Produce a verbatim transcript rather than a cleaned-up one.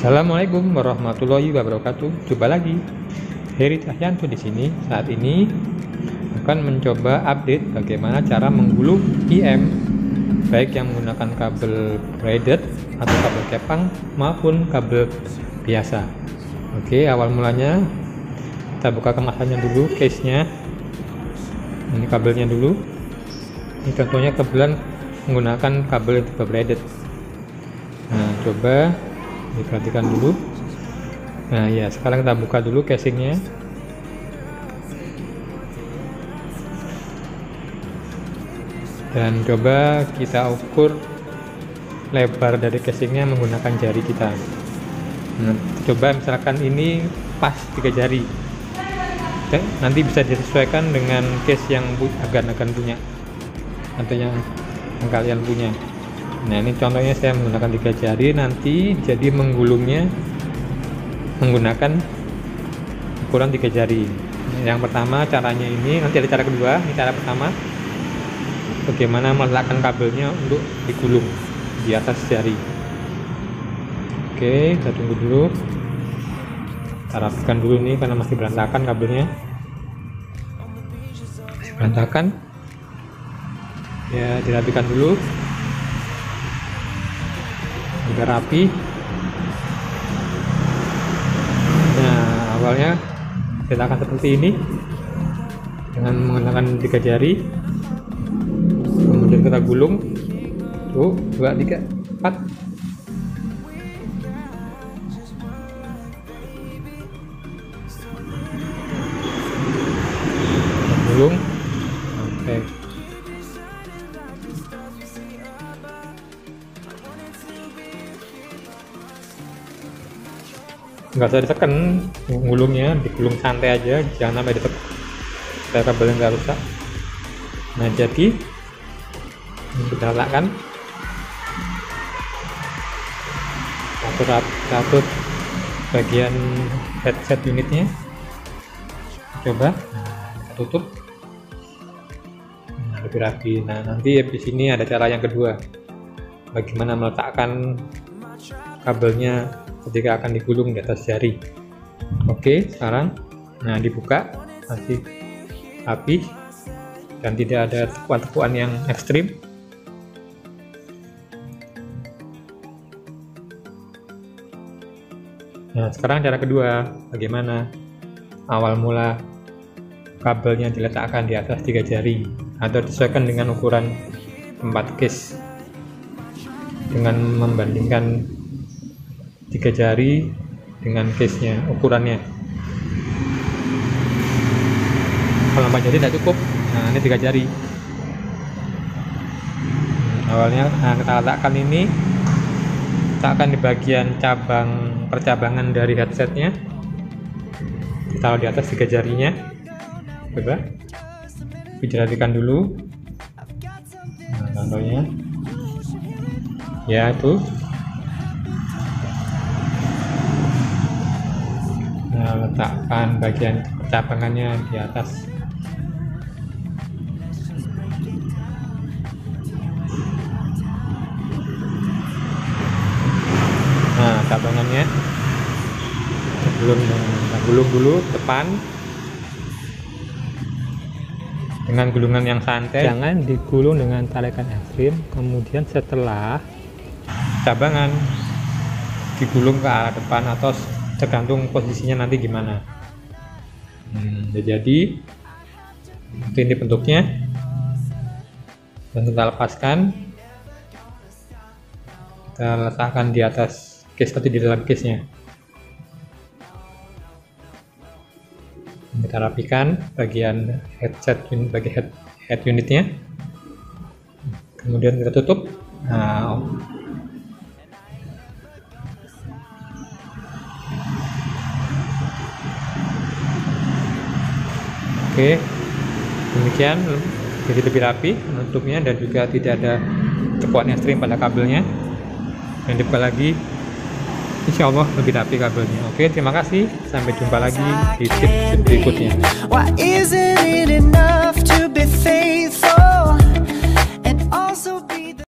Assalamualaikum warahmatullahi wabarakatuh. Coba lagi, Heri Cahyanto di sini. Saat ini akan mencoba update bagaimana cara menggulung I M, baik yang menggunakan kabel braided atau kabel kepang maupun kabel biasa. Oke, awal mulanya kita buka kemasannya dulu, case-nya. Ini kabelnya dulu. Ini contohnya kebetulan menggunakan kabel tipe braided. Nah, coba diperhatikan dulu. Nah ya, sekarang kita buka dulu casingnya. Dan coba kita ukur lebar dari casingnya menggunakan jari kita. Nah, coba misalkan ini pas tiga jari, nanti bisa disesuaikan dengan case yang agan-agan punya atau yang, yang kalian punya. Nah, ini contohnya saya menggunakan tiga jari, nanti jadi menggulungnya menggunakan ukuran tiga jari. Yang pertama caranya ini, nanti ada cara kedua. Ini cara pertama, bagaimana meletakkan kabelnya untuk digulung di atas jari. Oke, kita tunggu dulu. Kita rapikan dulu ini karena masih berantakan kabelnya. Masih berantakan. Ya, dirapikan dulu agar rapi. Nah, awalnya kita akan seperti ini dengan menggunakan tiga jari, kemudian kita gulung. Tuh, dua, tiga, empat. Gulung sampai nggak usah ditekan gulungnya, digulung santai aja, jangan sampai ditekan supaya kabelnya nggak rusak. Nah, jadi kita letakkan satu satu bagian headset unitnya. Coba kita tutup. Nah, lebih rapi. Nah, nanti di sini ada cara yang kedua, bagaimana meletakkan kabelnya ketika akan digulung di atas jari. Oke, sekarang nah dibuka, masih rapi dan tidak ada tekuan-tekuan yang ekstrim. Nah, sekarang cara kedua, bagaimana awal mula kabelnya diletakkan di atas tiga jari atau disesuaikan dengan ukuran tempat case dengan membandingkan tiga jari dengan case-nya, ukurannya. Kalau empat jari tidak cukup, nah ini tiga jari. Hmm, awalnya nah, kita letakkan ini, letakkan di bagian cabang percabangan dari headsetnya, taruh di atas tiga jarinya. Coba diperhatikan dulu. Nah, contohnya ya tuh. Nah, letakkan bagian percabangannya di atas. Nah, cabangannya sebelum kita gulung dulu depan dengan gulungan yang santai, jangan digulung dengan tarikan ekstrim. Kemudian setelah cabangan digulung ke arah depan atau tergantung posisinya nanti gimana. Hmm, jadi ini bentuknya, dan kita lepaskan, kita letakkan di atas case atau di dalam case nya. Kita rapikan bagian headset unit, bagi head, head unitnya, kemudian kita tutup. Nah, oke, demikian, jadi lebih rapi penutupnya dan juga tidak ada tekuan ekstrim pada kabelnya. Dan dibuka lagi, insya Allah lebih rapi kabelnya. Oke, terima kasih, sampai jumpa lagi di tips berikutnya.